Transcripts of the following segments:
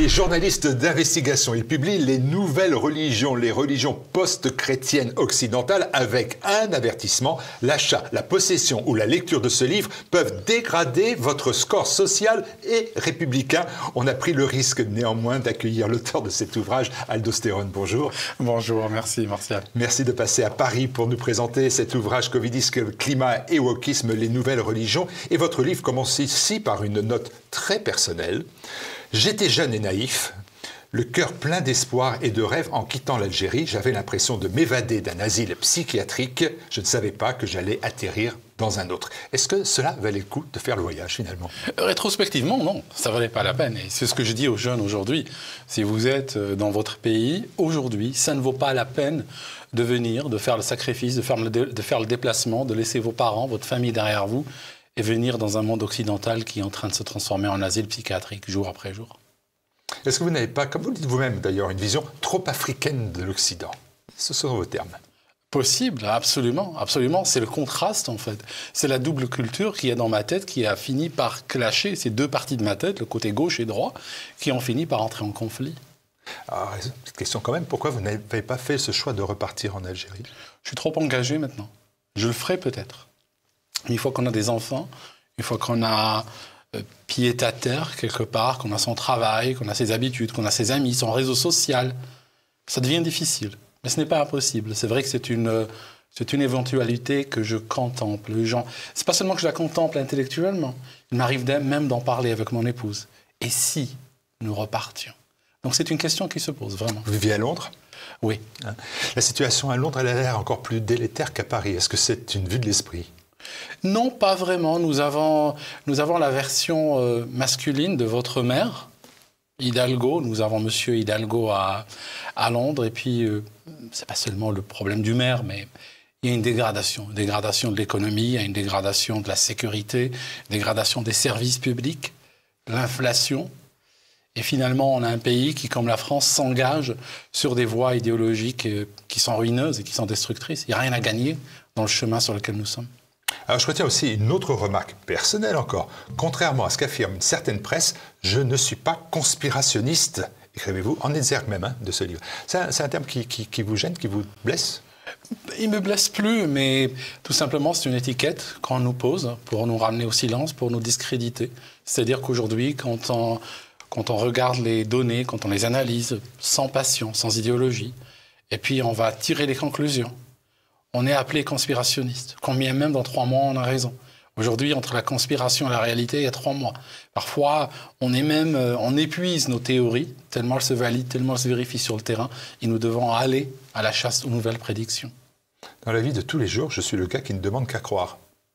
est journaliste d'investigation. Il publie Les Nouvelles Religions, les religions post-chrétiennes occidentales, avec un avertissement. L'achat, la possession ou la lecture de ce livre peuvent dégrader votre score social et républicain. On a pris le risque néanmoins d'accueillir l'auteur de cet ouvrage, Aldo Stéron. Bonjour. Bonjour, merci Martial. Merci de passer à Paris pour nous présenter cet ouvrage Covidisque, climat et wokisme, les nouvelles religions. Et votre livre commence ici par une note très personnelle. J'étais jeune et naïf, le cœur plein d'espoir et de rêves en quittant l'Algérie. J'avais l'impression de m'évader d'un asile psychiatrique. Je ne savais pas que j'allais atterrir dans un autre. Est-ce que cela valait le coup de faire le voyage finalement? Rétrospectivement, non, ça ne valait pas la peine. Et c'est ce que je dis aux jeunes aujourd'hui. Si vous êtes dans votre pays, aujourd'hui, ça ne vaut pas la peine de venir, de faire le sacrifice, de faire le déplacement, de laisser vos parents, votre famille derrière vous et venir dans un monde occidental qui est en train de se transformer en asile psychiatrique jour après jour. Est-ce que vous n'avez pas, comme vous le dites vous-même d'ailleurs, une vision trop africaine de l'Occident? Ce sont vos termes. Possible, absolument, absolument. C'est le contraste en fait. C'est la double culture qui est dans ma tête, qui a fini par clasher ces deux parties de ma tête, le côté gauche et droit, qui ont fini par entrer en conflit. Alors, petite question quand même, pourquoi vous n'avez pas fait ce choix de repartir en Algérie? Je suis trop engagé maintenant. Je le ferai peut-être. Une fois qu'on a des enfants, une fois qu'on a pied à terre quelque part, qu'on a son travail, qu'on a ses habitudes, qu'on a ses amis, son réseau social, ça devient difficile. Mais ce n'est pas impossible. C'est vrai que c'est une éventualité que je contemple. C'est pas seulement que je la contemple intellectuellement. Il m'arrive même d'en parler avec mon épouse. Et si nous repartions? Donc c'est une question qui se pose, vraiment. Vous vivez à Londres? Oui. La situation à Londres, elle a l'air encore plus délétère qu'à Paris. Est-ce que c'est une vue de l'esprit? Non, pas vraiment. Nous avons la version masculine de votre mère, Hidalgo. Nous avons Monsieur Hidalgo à Londres. Et puis, c'est pas seulement le problème du maire, mais il y a une dégradation de l'économie, il y a une dégradation de la sécurité, une dégradation des services publics, l'inflation. Et finalement, on a un pays qui, comme la France, s'engage sur des voies idéologiques qui sont ruineuses et qui sont destructrices. Il n'y a rien à gagner dans le chemin sur lequel nous sommes. Alors je retiens aussi une autre remarque personnelle encore. Contrairement à ce qu'affirme une certaine presse, je ne suis pas conspirationniste. Écrivez-vous en exergue même de ce livre. C'est un terme qui vous gêne, qui vous blesse? Il ne me blesse plus, mais tout simplement c'est une étiquette qu'on nous pose pour nous ramener au silence, pour nous discréditer. C'est-à-dire qu'aujourd'hui, quand on regarde les données, quand on les analyse sans passion, sans idéologie, et puis on va tirer les conclusions, on est appelé conspirationniste. Combien même dans 3 mois on a raison. Aujourd'hui, entre la conspiration et la réalité, il y a 3 mois. Parfois, on épuise nos théories, tellement elles se valident, tellement elles se vérifient sur le terrain, et nous devons aller à la chasse aux nouvelles prédictions. Dans la vie de tous les jours, je suis le gars qui ne demande qu'à croire.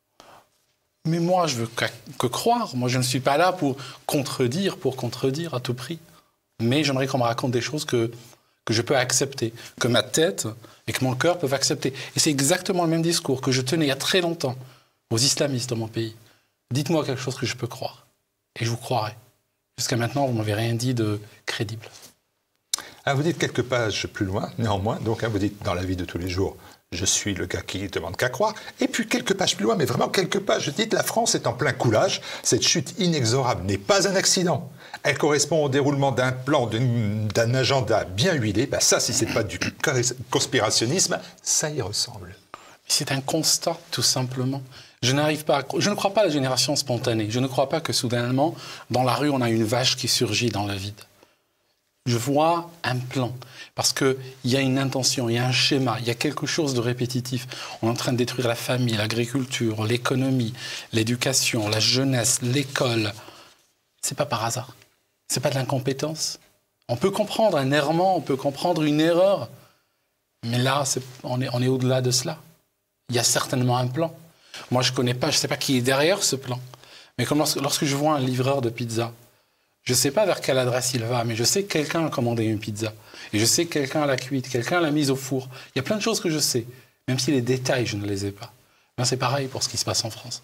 Mais moi, je veux que croire. Moi, je ne suis pas là pour contredire à tout prix. Mais j'aimerais qu'on me raconte des choses que je peux accepter, que ma tête et que mon cœur peuvent accepter. Et c'est exactement le même discours que je tenais il y a très longtemps aux islamistes de mon pays. Dites-moi quelque chose que je peux croire, et je vous croirai. Jusqu'à maintenant, vous ne m'avez rien dit de crédible. Ah, vous dites quelques pages plus loin, néanmoins, donc vous dites dans la vie de tous les jours, je suis le gars qui ne demande qu'à croire. Et puis quelques pages plus loin, mais vraiment quelques pages, vous dites la France est en plein coulage. Cette chute inexorable n'est pas un accident. Elle correspond au déroulement d'un plan, d'un agenda bien huilé. Ben ça, si ce n'est pas du conspirationnisme, ça y ressemble. C'est un constat, tout simplement. Je ne crois pas à la génération spontanée. Je ne crois pas que soudainement, dans la rue, on a une vache qui surgit dans le vide. Je vois un plan, parce qu'il y a une intention, il y a un schéma, il y a quelque chose de répétitif. On est en train de détruire la famille, l'agriculture, l'économie, l'éducation, la jeunesse, l'école. C'est pas par hasard. C'est pas de l'incompétence. On peut comprendre un errement, on peut comprendre une erreur, mais là, on est au-delà de cela. Il y a certainement un plan. Moi, je ne sais pas qui est derrière ce plan. Mais comme lorsque je vois un livreur de pizza, je ne sais pas vers quelle adresse il va, mais je sais que quelqu'un a commandé une pizza. Et je sais que quelqu'un l'a cuite, quelqu'un l'a mise au four. Il y a plein de choses que je sais, même si les détails, je ne les ai pas. Ben, c'est pareil pour ce qui se passe en France.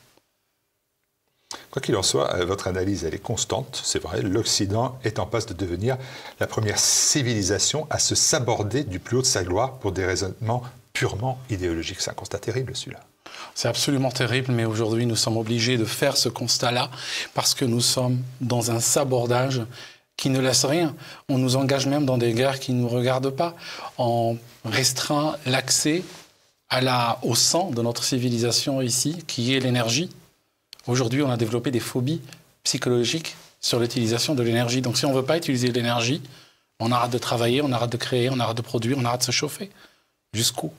Quoi qu'il en soit, votre analyse, elle est constante, c'est vrai. L'Occident est en passe de devenir la première civilisation à se saborder du plus haut de sa gloire pour des raisonnements purement idéologiques. C'est un constat terrible, celui-là. C'est absolument terrible, mais aujourd'hui, nous sommes obligés de faire ce constat-là parce que nous sommes dans un sabordage qui ne laisse rien. On nous engage même dans des guerres qui ne nous regardent pas. On restreint l'accès au sang de notre civilisation ici, qui est l'énergie. Aujourd'hui, on a développé des phobies psychologiques sur l'utilisation de l'énergie. Donc si on ne veut pas utiliser l'énergie, on arrête de travailler, on arrête de créer, on arrête de produire, on arrête de se chauffer. Jusqu'où?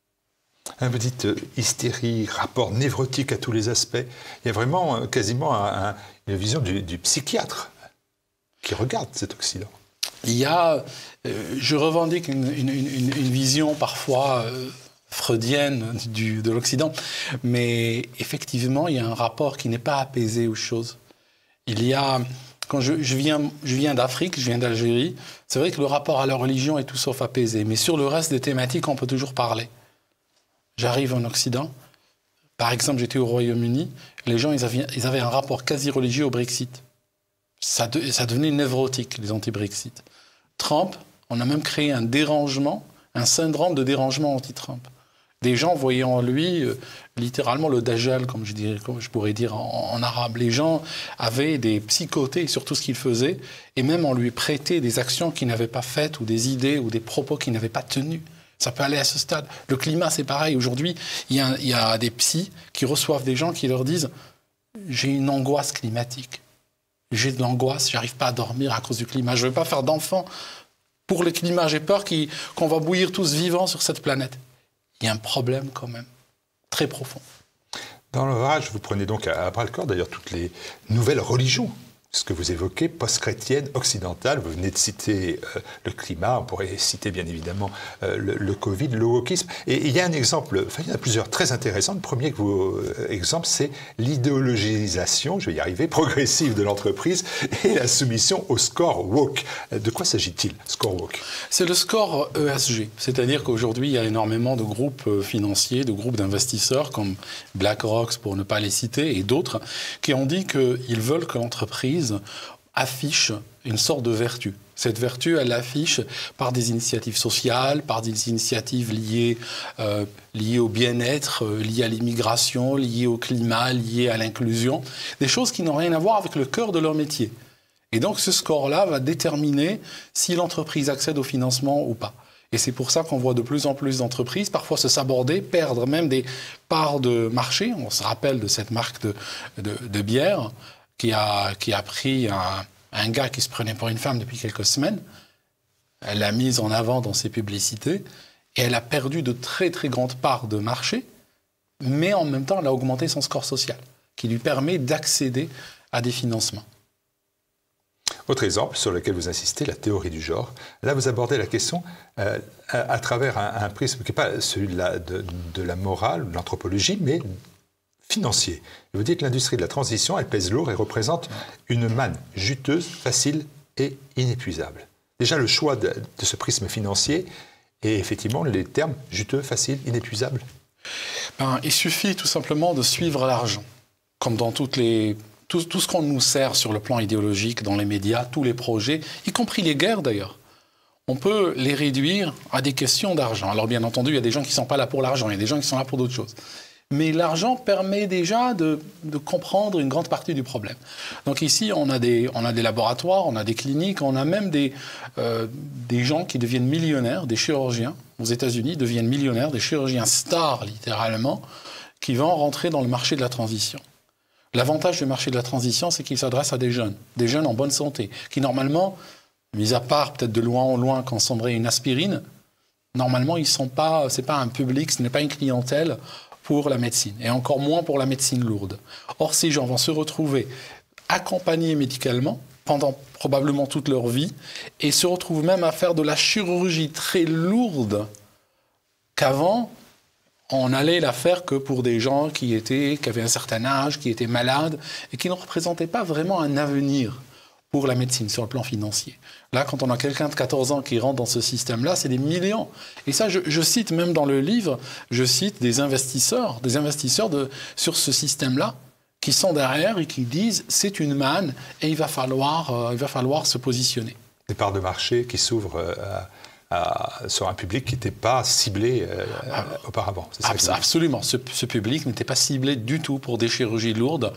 Vous dites hystérie, rapport névrotique à tous les aspects. Il y a vraiment quasiment une vision du psychiatre qui regarde cet Occident. Il y a, je revendique une vision parfois freudienne de l'Occident, mais effectivement, il y a un rapport qui n'est pas apaisé aux choses. Il y a, quand je viens d'Afrique, je viens d'Algérie, c'est vrai que le rapport à la religion est tout sauf apaisé, mais sur le reste des thématiques, on peut toujours parler. J'arrive en Occident, par exemple, j'étais au Royaume-Uni, les gens, ils avaient un rapport quasi religieux au Brexit. Ça devenait névrotique, les anti-Brexit. Trump, on a même créé un dérangement, un syndrome de dérangement anti-Trump. Des gens voyaient en lui littéralement le Dajjal, comme je pourrais dire en arabe. Les gens avaient des psychotés sur tout ce qu'il faisait, et même on lui prêtait des actions qu'il n'avait pas faites, ou des idées, ou des propos qu'il n'avait pas tenus. Ça peut aller à ce stade. Le climat, c'est pareil. Aujourd'hui, il y a des psys qui reçoivent des gens qui leur disent « J'ai une angoisse climatique. J'ai de l'angoisse, j'arrive pas à dormir à cause du climat. Je ne veux pas faire d'enfants pour le climat. J'ai peur qu'on va bouillir tous vivants sur cette planète. » Il y a un problème quand même, très profond. Dans l'ouvrage, vous prenez donc à bras-le-corps d'ailleurs toutes les nouvelles religions, ce que vous évoquez, post-chrétienne, occidentale. Vous venez de citer le climat, on pourrait citer bien évidemment le Covid, le wokisme. Et il y a un exemple, enfin il y en a plusieurs très intéressants. Le premier exemple, c'est l'idéologisation, je vais y arriver, progressive de l'entreprise et la soumission au score woke. De quoi s'agit-il, score woke? C'est le score ESG, c'est-à-dire qu'aujourd'hui, il y a énormément de groupes financiers, de groupes d'investisseurs comme BlackRock, pour ne pas les citer, et d'autres, qui ont dit qu'ils veulent que l'entreprise affiche une sorte de vertu. Cette vertu, elle l'affiche par des initiatives sociales, par des initiatives liées au bien-être, liées à l'immigration, liées au climat, liées à l'inclusion, des choses qui n'ont rien à voir avec le cœur de leur métier. Et donc ce score-là va déterminer si l'entreprise accède au financement ou pas. Et c'est pour ça qu'on voit de plus en plus d'entreprises parfois se saborder, perdre même des parts de marché. On se rappelle de cette marque de bière qui a pris un gars qui se prenait pour une femme depuis quelques semaines. Elle l'a mise en avant dans ses publicités et elle a perdu de très très grandes parts de marché, mais en même temps elle a augmenté son score social, qui lui permet d'accéder à des financements. Autre exemple sur lequel vous insistez, la théorie du genre. Là, vous abordez la question à travers un prisme qui n'est pas celui de la morale, de l'anthropologie, mais financier. Vous dites que l'industrie de la transition, elle pèse lourd et représente une manne juteuse, facile et inépuisable. Déjà, le choix de ce prisme financier et effectivement les termes juteux, facile, inépuisable. Il suffit tout simplement de suivre l'argent, comme dans tout ce qu'on nous sert sur le plan idéologique, dans les médias, tous les projets, y compris les guerres d'ailleurs. On peut les réduire à des questions d'argent. Alors bien entendu, il y a des gens qui ne sont pas là pour l'argent, il y a des gens qui sont là pour d'autres choses. Mais l'argent permet déjà de comprendre une grande partie du problème. Donc ici, on a des laboratoires, on a des cliniques, on a même des gens qui deviennent millionnaires, des chirurgiens aux États-Unis deviennent millionnaires, des chirurgiens stars littéralement, qui vont rentrer dans le marché de la transition. L'avantage du marché de la transition, c'est qu'il s'adresse à des jeunes en bonne santé, qui normalement, mis à part peut-être de loin en loin consommer une aspirine, normalement, c'est pas un public, ce n'est pas une clientèle pour la médecine, et encore moins pour la médecine lourde. Or, ces gens vont se retrouver accompagnés médicalement pendant probablement toute leur vie, et se retrouvent même à faire de la chirurgie très lourde qu'avant, on allait la faire que pour des gens qui avaient un certain âge, qui étaient malades, et qui ne représentaient pas vraiment un avenir pour la médecine sur le plan financier. Là, quand on a quelqu'un de 14 ans qui rentre dans ce système-là, c'est des millions. Et ça, je cite même dans le livre, je cite des investisseurs sur ce système-là, qui sont derrière et qui disent c'est une manne et il va falloir se positionner. Des parts de marché qui s'ouvrent sur un public qui n'était pas ciblé auparavant. Absolument. Ce public n'était pas ciblé du tout pour des chirurgies lourdes.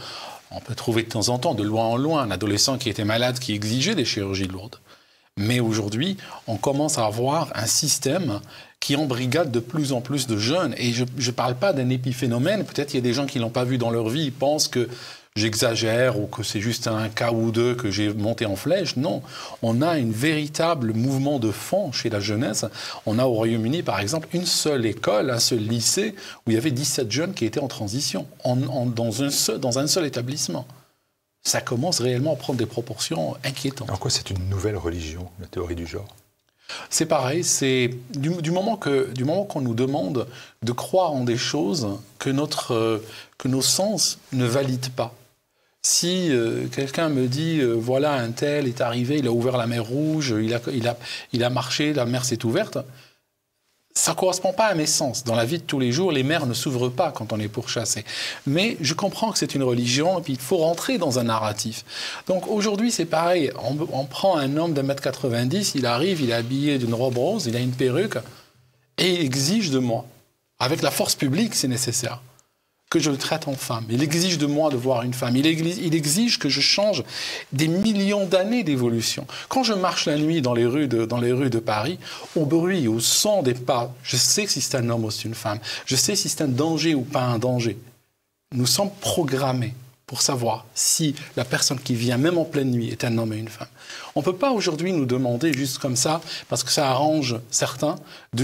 On peut trouver de temps en temps, de loin en loin, un adolescent qui était malade, qui exigeait des chirurgies lourdes. Mais aujourd'hui, on commence à avoir un système qui embrigade de plus en plus de jeunes. Et je ne parle pas d'un épiphénomène. Peut-être qu'il y a des gens qui ne l'ont pas vu dans leur vie, ils pensent que j'exagère ou que c'est juste un cas ou deux que j'ai monté en flèche. Non, on a un véritable mouvement de fond chez la jeunesse. On a au Royaume-Uni, par exemple, une seule école, un seul lycée, où il y avait 17 jeunes qui étaient en transition, dans un seul établissement. Ça commence réellement à prendre des proportions inquiétantes. En quoi c'est une nouvelle religion, la théorie du genre? C'est pareil, c'est du moment qu'on nous demande de croire en des choses que nos sens ne valident pas. Si quelqu'un me dit, voilà, un tel est arrivé, il a ouvert la mer Rouge, il a marché, la mer s'est ouverte, ça ne correspond pas à mes sens. Dans la vie de tous les jours, les mers ne s'ouvrent pas quand on est pourchassé. Mais je comprends que c'est une religion, et puis il faut rentrer dans un narratif. Donc aujourd'hui, c'est pareil. On prend un homme de 1m90, il arrive, il est habillé d'une robe rose, il a une perruque, et il exige de moi, avec la force publique, c'est nécessaire, que je le traite en femme. Il exige de moi de voir une femme. Il exige que je change des millions d'années d'évolution. Quand je marche la nuit dans les rues de Paris, au bruit, au son des pas, je sais si c'est un homme ou c'est une femme. Je sais si c'est un danger ou pas un danger. Nous sommes programmés pour savoir si la personne qui vient, même en pleine nuit, est un homme et une femme. On ne peut pas aujourd'hui nous demander, juste comme ça, parce que ça arrange certains,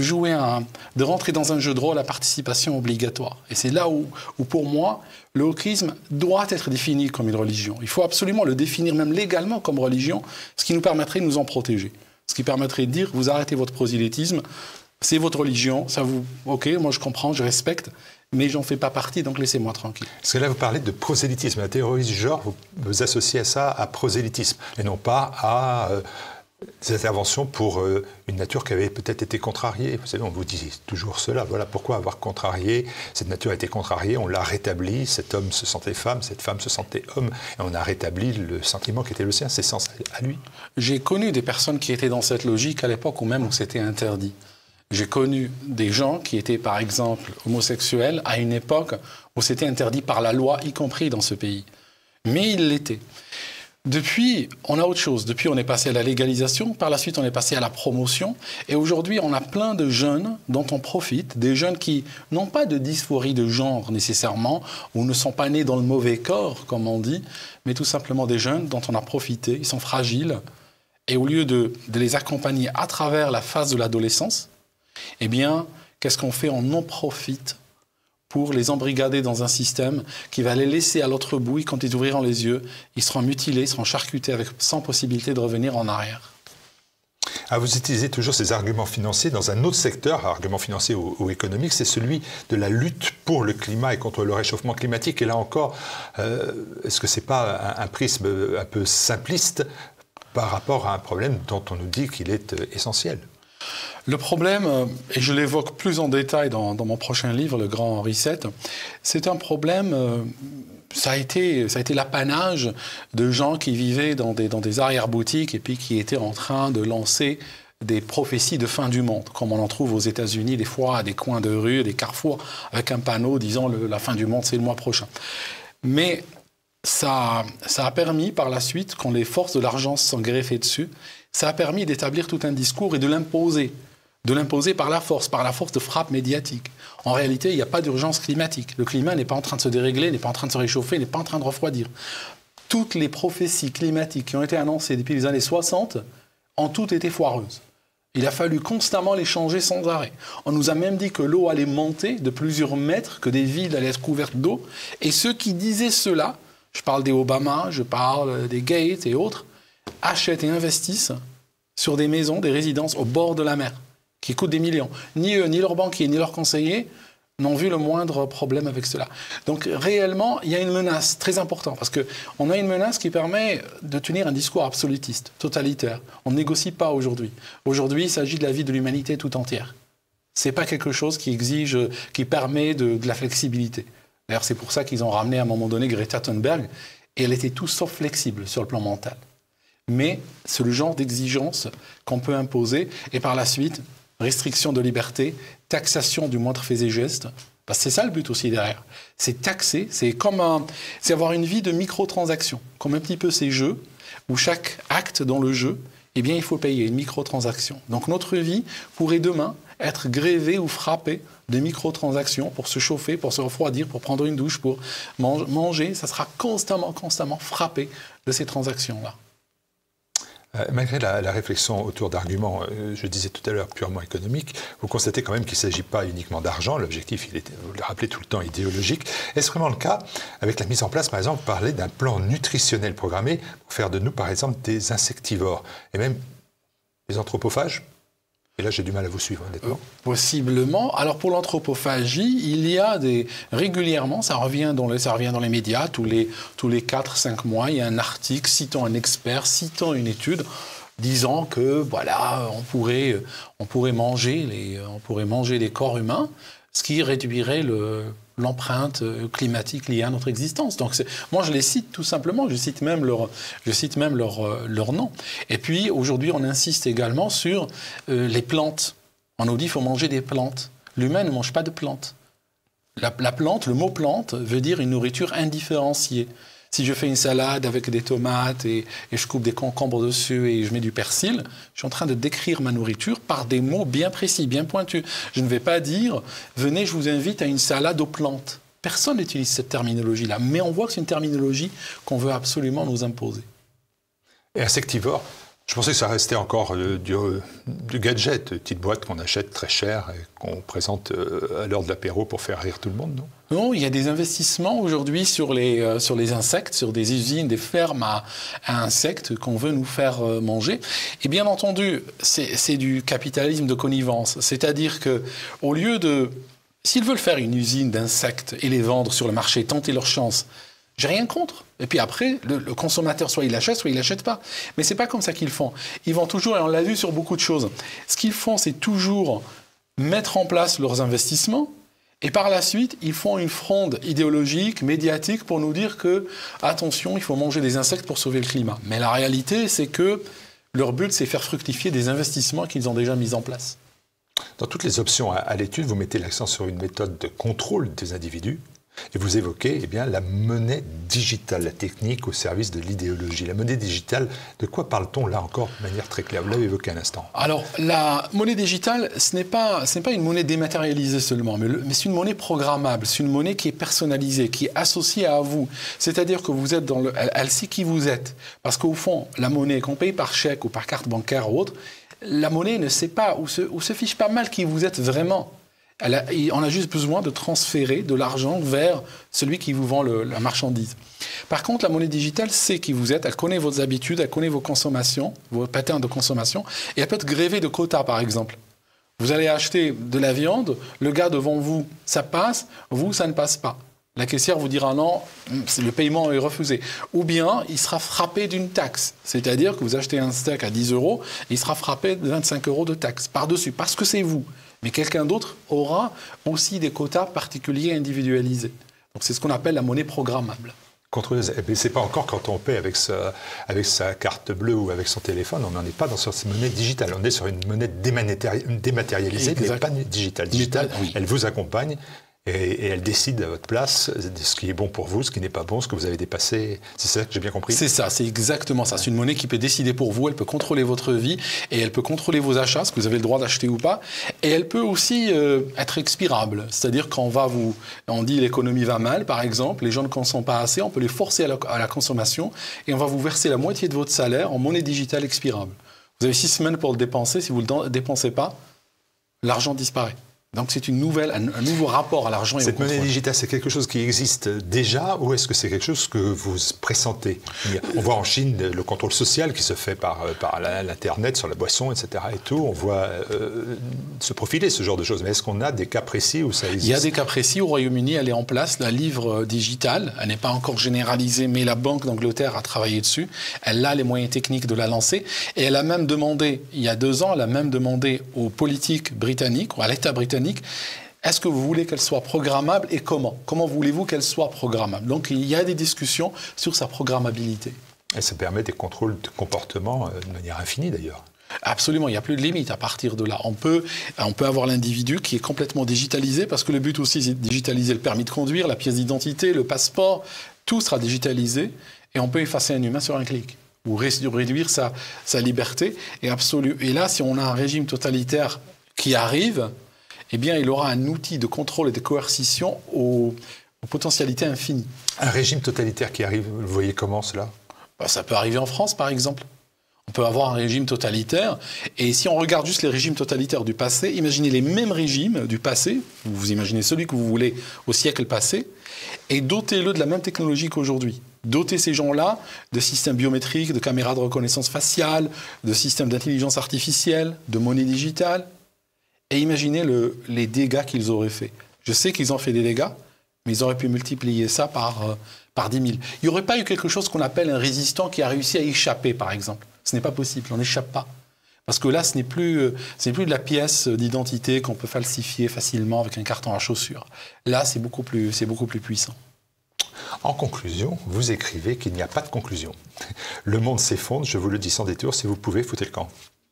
de rentrer dans un jeu de rôle à participation obligatoire. Et c'est là où, pour moi, le wokisme doit être défini comme une religion. Il faut absolument le définir même légalement comme religion, ce qui nous permettrait de nous en protéger. Ce qui permettrait de dire, vous arrêtez votre prosélytisme, c'est votre religion, ça vous... Ok, moi je comprends, je respecte, mais j'en fais pas partie, donc laissez-moi tranquille. Parce que là, vous parlez de prosélytisme. La théorie du genre, vous associez à ça à prosélytisme, et non pas à des interventions pour une nature qui avait peut-être été contrariée. Vous savez, on vous dit toujours cela. Voilà pourquoi avoir contrarié. Cette nature a été contrariée, on l'a rétablie. Cet homme se sentait femme, cette femme se sentait homme, et on a rétabli le sentiment qui était le sien, ses sens à lui. J'ai connu des personnes qui étaient dans cette logique à l'époque où c'était interdit. J'ai connu des gens qui étaient, par exemple, homosexuels à une époque où c'était interdit par la loi, y compris dans ce pays. Mais ils l'étaient. Depuis, on a autre chose. Depuis, on est passé à la légalisation. Par la suite, on est passé à la promotion. Et aujourd'hui, on a plein de jeunes dont on profite. Des jeunes qui n'ont pas de dysphorie de genre nécessairement, ou ne sont pas nés dans le mauvais corps, comme on dit, mais tout simplement des jeunes dont on a profité. Ils sont fragiles. Et au lieu de les accompagner à travers la phase de l'adolescence, eh bien, qu'est-ce qu'on fait? On en profite pour les embrigader dans un système qui va les laisser à l'autre bout. Et quand ils ouvriront les yeux, ils seront mutilés, ils seront charcutés sans possibilité de revenir en arrière. Ah, vous utilisez toujours ces arguments financiers dans un autre secteur, arguments financiers ou économiques, c'est celui de la lutte pour le climat et contre le réchauffement climatique. Et là encore, est-ce que ce n'est pas un prisme un peu simpliste par rapport à un problème dont on nous dit qu'il est essentiel? Le problème, et je l'évoque plus en détail dans mon prochain livre, Le Grand Reset, c'est un problème, ça a été l'apanage de gens qui vivaient dans des arrière-boutiques et puis qui étaient en train de lancer des prophéties de fin du monde, comme on en trouve aux États-Unis des fois à des coins de rue, des carrefours, avec un panneau disant la fin du monde, c'est le mois prochain. Mais ça a permis par la suite, quand les forces de l'argent se sont greffées dessus, ça a permis d'établir tout un discours et de l'imposer par la force de frappe médiatique. En réalité, il n'y a pas d'urgence climatique. Le climat n'est pas en train de se dérégler, n'est pas en train de se réchauffer, n'est pas en train de refroidir. Toutes les prophéties climatiques qui ont été annoncées depuis les années 60 ont toutes été foireuses. Il a fallu constamment les changer sans arrêt. On nous a même dit que l'eau allait monter de plusieurs mètres, que des villes allaient être couvertes d'eau. Et ceux qui disaient cela, je parle des Obama, je parle des Gates et autres, achètent et investissent sur des maisons, des résidences au bord de la mer, qui coûtent des millions. Ni eux, ni leurs banquiers, ni leurs conseillers n'ont vu le moindre problème avec cela. Donc réellement, il y a une menace très importante, parce qu'on a une menace qui permet de tenir un discours absolutiste, totalitaire. On ne négocie pas aujourd'hui. Aujourd'hui, il s'agit de la vie de l'humanité tout entière. Ce n'est pas quelque chose qui permet de la flexibilité. D'ailleurs, c'est pour ça qu'ils ont ramené à un moment donné Greta Thunberg, et elle était tout sauf flexible sur le plan mental. Mais c'est le genre d'exigence qu'on peut imposer, et par la suite, restriction de liberté, taxation du moindre fait et geste, Parce que c'est ça le but aussi derrière. C'est taxer, c'est avoir une vie de microtransactions, comme un petit peu ces jeux, où chaque acte dans le jeu, eh bien, il faut payer une microtransaction. Donc notre vie pourrait demain être grévée ou frappée de microtransactions pour se chauffer, pour se refroidir, pour prendre une douche, pour manger. Ça sera constamment frappé de ces transactions-là. Malgré la réflexion autour d'arguments, je disais tout à l'heure, purement économiques, vous constatez quand même qu'il ne s'agit pas uniquement d'argent. L'objectif, il est, vous le rappelez tout le temps, idéologique. Est-ce vraiment le cas avec la mise en place, par exemple, vous parlez d'un plan nutritionnel programmé pour faire de nous, par exemple, des insectivores et même des anthropophages? Et là, j'ai du mal à vous suivre, honnêtement. Possiblement. Alors, pour l'anthropophagie, il y a régulièrement, ça revient dans les médias, tous les 4-5 mois, il y a un article citant un expert, citant une étude, disant que, voilà, on pourrait manger les corps humains, ce qui réduirait l'empreinte climatique liée à notre existence. Donc, moi, je les cite tout simplement, je cite même leur nom. Et puis, aujourd'hui, on insiste également sur les plantes. On nous dit qu'il faut manger des plantes. L'humain ne mange pas de plantes. La plante, le mot plante, veut dire une nourriture indifférenciée. Si je fais une salade avec des tomates et je coupe des concombres dessus et je mets du persil, je suis en train de décrire ma nourriture par des mots bien précis, bien pointus. Je ne vais pas dire « venez, je vous invite à une salade aux plantes ». Personne n'utilise cette terminologie-là, mais on voit que c'est une terminologie qu'on veut absolument nous imposer. Et insectivore, je pensais que ça restait encore du gadget, petite boîte qu'on achète très cher et qu'on présente à l'heure de l'apéro pour faire rire tout le monde, non? Non, il y a des investissements aujourd'hui sur les insectes, sur des usines, des fermes à insectes qu'on veut nous faire manger. Et bien entendu, c'est du capitalisme de connivence. C'est-à-dire qu'au lieu de... S'ils veulent faire une usine d'insectes et les vendre sur le marché, tenter leur chance, j'ai rien contre. Et puis après, le consommateur, soit il l'achète pas. Mais c'est pas comme ça qu'ils font. Ils vont toujours, et on l'a vu sur beaucoup de choses, ce qu'ils font, c'est toujours mettre en place leurs investissements, et par la suite, ils font une fronde idéologique, médiatique, pour nous dire que, attention, il faut manger des insectes pour sauver le climat. Mais la réalité, c'est que leur but, c'est faire fructifier des investissements qu'ils ont déjà mis en place. Dans toutes les options à l'étude, vous mettez l'accent sur une méthode de contrôle des individus. Et vous évoquez la monnaie digitale, la technique au service de l'idéologie. La monnaie digitale, de quoi parle-t-on là encore de manière très claire? Vous l'avez évoqué un instant. Alors, la monnaie digitale, ce n'est pas une monnaie dématérialisée seulement, mais c'est une monnaie programmable, c'est une monnaie qui est personnalisée, qui est associée à vous. C'est-à-dire que vous êtes elle sait qui vous êtes. Parce qu'au fond, la monnaie, qu'on paye par chèque ou par carte bancaire ou autre, la monnaie ne sait pas ou se fiche pas mal qui vous êtes vraiment. On a juste besoin de transférer de l'argent vers celui qui vous vend la marchandise. Par contre, la monnaie digitale sait qui vous êtes, elle connaît vos habitudes, elle connaît vos consommations, vos patterns de consommation, et elle peut être grévée de quotas, par exemple. Vous allez acheter de la viande, le gars devant vous, ça passe, vous, ça ne passe pas. La caissière vous dira non, le paiement est refusé. Ou bien, il sera frappé d'une taxe. C'est-à-dire que vous achetez un steak à 10 €, il sera frappé de 25 € de taxe par-dessus, parce que c'est vous. Mais quelqu'un d'autre aura aussi des quotas particuliers individualisés. Donc c'est ce qu'on appelle la monnaie programmable. C'est pas encore quand on paie avec sa carte bleue ou avec son téléphone, on n'en est pas sur cette monnaie digitale. On est sur une monnaie dématérialisée, mais pas digitale. Digitale, oui. Elle vous accompagne. Et elle décide à votre place de ce qui est bon pour vous, ce qui n'est pas bon, ce que vous avez dépassé. C'est ça que j'ai bien compris? C'est ça, c'est exactement ça. C'est une monnaie qui peut décider pour vous, elle peut contrôler votre vie et elle peut contrôler vos achats, ce que vous avez le droit d'acheter ou pas. Et elle peut aussi être expirable. C'est-à-dire quand on dit l'économie va mal, par exemple, les gens ne consomment pas assez, on peut les forcer à la consommation et on va vous verser la moitié de votre salaire en monnaie digitale expirable. Vous avez 6 semaines pour le dépenser. Si vous ne le dépensez pas, l'argent disparaît. Donc c'est un nouveau rapport à l'argent et au contrôle. Cette monnaie digitale, c'est quelque chose qui existe déjà ou est-ce que c'est quelque chose que vous pressentez? On voit en Chine le contrôle social qui se fait par l'Internet, sur la boisson, etc. Et tout. On voit se profiler ce genre de choses. Mais est-ce qu'on a des cas précis où ça existe? Il y a des cas précis. Au Royaume-Uni, elle est en place, la livre digitale. Elle n'est pas encore généralisée, mais la Banque d'Angleterre a travaillé dessus. Elle a les moyens techniques de la lancer. Et elle a même demandé, il y a 2 ans, aux politiques britanniques, ou à l'État britannique, est-ce que vous voulez qu'elle soit programmable et comment? Comment voulez-vous qu'elle soit programmable? Donc il y a des discussions sur sa programmabilité. Et ça permet des contrôles de comportement de manière infinie d'ailleurs. Absolument, il n'y a plus de limite à partir de là. On peut avoir l'individu qui est complètement digitalisé, parce que le but aussi, c'est de digitaliser le permis de conduire, la pièce d'identité, le passeport, tout sera digitalisé, et on peut effacer un humain sur un clic, ou réduire sa liberté. Et là, si on a un régime totalitaire qui arrive, eh bien, il aura un outil de contrôle et de coercition aux potentialités infinies. Un régime totalitaire qui arrive, vous voyez comment cela ? Ça peut arriver en France, par exemple. On peut avoir un régime totalitaire, et si on regarde juste les régimes totalitaires du passé, imaginez les mêmes régimes du passé, vous imaginez celui que vous voulez au siècle passé, et dotez-le de la même technologie qu'aujourd'hui. Dotez ces gens-là de systèmes biométriques, de caméras de reconnaissance faciale, de systèmes d'intelligence artificielle, de monnaie digitale, et imaginez les dégâts qu'ils auraient fait. Je sais qu'ils ont fait des dégâts, mais ils auraient pu multiplier ça par 10 000. Il n'y aurait pas eu quelque chose qu'on appelle un résistant qui a réussi à échapper, par exemple. Ce n'est pas possible, on n'échappe pas. Parce que là, ce n'est plus de la pièce d'identité qu'on peut falsifier facilement avec un carton à chaussures. Là, c'est beaucoup plus puissant. En conclusion, vous écrivez qu'il n'y a pas de conclusion. Le monde s'effondre, je vous le dis sans détour, si vous pouvez, foutez le camp.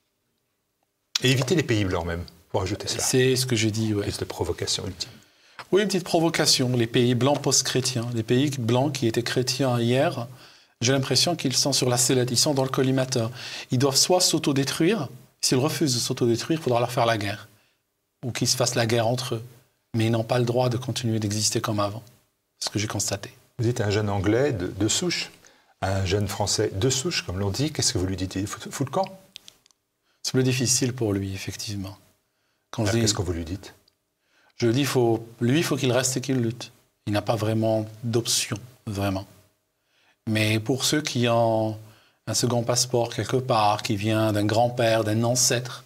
Et évitez les pays blancs même, pour ajouter cela. C'est ce que j'ai dit, oui. Liste de provocation ultime. Oui, une petite provocation. Les pays blancs post-chrétiens, les pays blancs qui étaient chrétiens hier, j'ai l'impression qu'ils sont sur la sellette, ils sont dans le collimateur. Ils doivent soit s'autodétruire, s'ils refusent de s'autodétruire, il faudra leur faire la guerre. Ou qu'ils se fassent la guerre entre eux. Mais ils n'ont pas le droit de continuer d'exister comme avant. C'est ce que j'ai constaté. Vous êtes un jeune Anglais de souche, un jeune Français de souche, comme l'on dit. Qu'est-ce que vous lui dites ? Il fout le camp ? C'est plus difficile pour lui, effectivement. Qu'est-ce que vous lui dites ? Je lui dis, il faut qu'il reste et qu'il lutte. Il n'a pas vraiment d'option, vraiment. Mais pour ceux qui ont un second passeport quelque part, qui vient d'un grand-père, d'un ancêtre,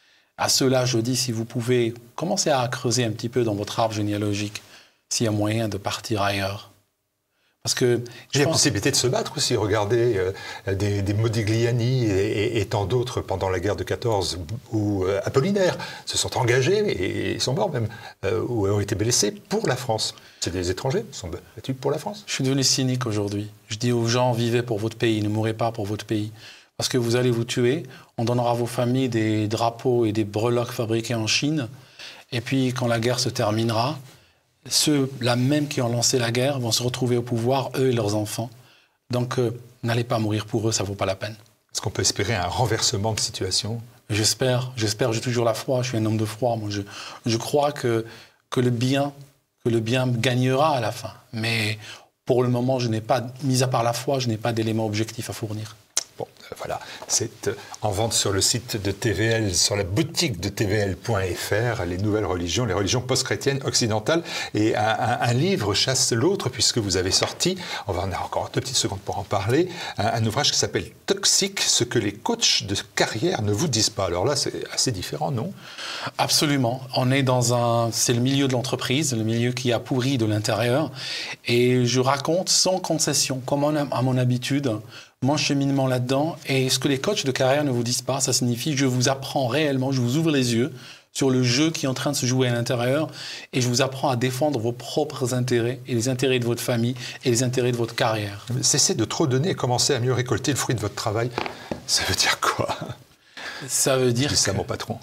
à ceux-là, je dis, si vous pouvez commencer à creuser un petit peu dans votre arbre généalogique, s'il y a moyen de partir ailleurs. Parce que il y a la possibilité de se battre aussi. Regardez des Modigliani et tant d'autres pendant la guerre de 14 ou Apollinaire se sont engagés et sont morts même, ou ont été blessés pour la France. C'est des étrangers qui sont battus pour la France. Je suis devenu cynique aujourd'hui. Je dis aux gens, vivez pour votre pays, ne mourrez pas pour votre pays. Parce que vous allez vous tuer, on donnera à vos familles des drapeaux et des breloques fabriqués en Chine. Et puis, quand la guerre se terminera, ceux-là même qui ont lancé la guerre vont se retrouver au pouvoir, eux et leurs enfants. Donc, n'allez pas mourir pour eux, ça ne vaut pas la peine. Est-ce qu'on peut espérer un renversement de situation ? J'espère, j'ai toujours la foi, je suis un homme de foi. Moi, je crois que le bien gagnera à la fin. Mais pour le moment, mis à part la foi, je n'ai pas d'éléments objectifs à fournir. Bon, voilà, c'est en vente sur le site de TVL, sur la boutique de tvl.fr, les nouvelles religions, les religions post-chrétiennes occidentales. Et un livre chasse l'autre, puisque vous avez sorti, on va en avoir encore 2 petites secondes pour en parler, un ouvrage qui s'appelle « Toxique, ce que les coachs de carrière ne vous disent pas ». Alors là, c'est assez différent, non ? Absolument. On est c'est le milieu de l'entreprise, le milieu qui a pourri de l'intérieur. Et je raconte sans concession, comme à mon habitude, mon cheminement là-dedans. Et ce que les coachs de carrière ne vous disent pas, ça signifie je vous apprends réellement, je vous ouvre les yeux sur le jeu qui est en train de se jouer à l'intérieur et je vous apprends à défendre vos propres intérêts et les intérêts de votre famille et les intérêts de votre carrière. Cessez de trop donner et commencez à mieux récolter le fruit de votre travail. Ça veut dire quoi ? Ça veut dire... Je dis ça à mon patron.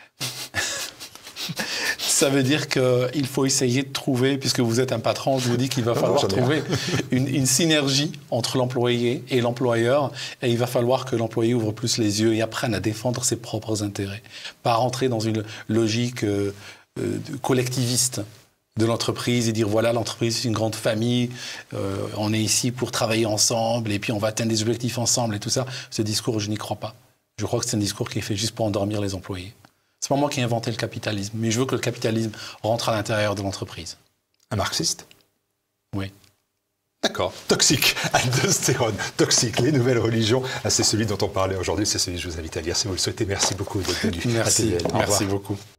Ça veut dire qu'il faut essayer de trouver, puisque vous êtes un patron, je vous dis qu'il va falloir trouver une synergie entre l'employé et l'employeur. Et il va falloir que l'employé ouvre plus les yeux et apprenne à défendre ses propres intérêts. Pas rentrer dans une logique collectiviste de l'entreprise et dire voilà, l'entreprise c'est une grande famille, on est ici pour travailler ensemble et puis on va atteindre des objectifs ensemble et tout ça. Ce discours, je n'y crois pas. Je crois que c'est un discours qui est fait juste pour endormir les employés. C'est pas moi qui ai inventé le capitalisme, mais je veux que le capitalisme rentre à l'intérieur de l'entreprise. Un marxiste ? Oui. D'accord. Toxique, aldostérone, toxique, les nouvelles religions. C'est celui dont on parlait aujourd'hui, c'est celui que je vous invite à lire si vous le souhaitez. Merci beaucoup d'être venu. Merci beaucoup.